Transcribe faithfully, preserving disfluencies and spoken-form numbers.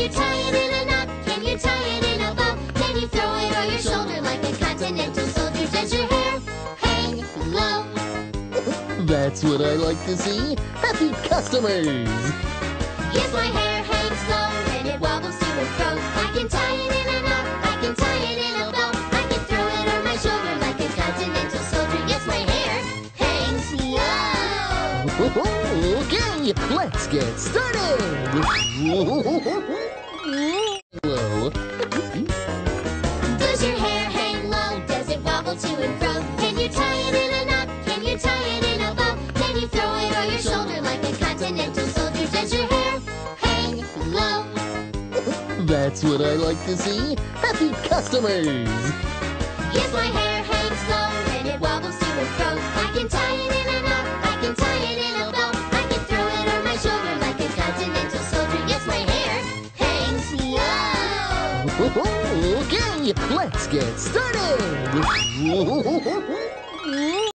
you tie it in a knot? Can you tie it in a bow? Can you throw it on your shoulder like a continental soldier? Does your hair hang low? That's what I like to see. Happy customers! Yes, my hair hangs low and it wobbles to and fro. I can tie it in a knot, I can tie it in a bow. I can throw it on my shoulder like a continental soldier. Yes, my hair hangs low. Okay, let's get started! Hello. Does your hair hang low? Does it wobble to and fro? Can you tie it in a knot? Can you tie it in a bow? Can you throw it on your shoulder like a continental soldier? Does your hair hang low? That's what I like to see. Happy customers! Yes, my hair hangs low and it wobbles to and fro. I can tie it in a knot, I can tie it in a bow. I can throw it on my shoulder like a continental soldier. Yes, my hair hangs low. Okay, let's get started!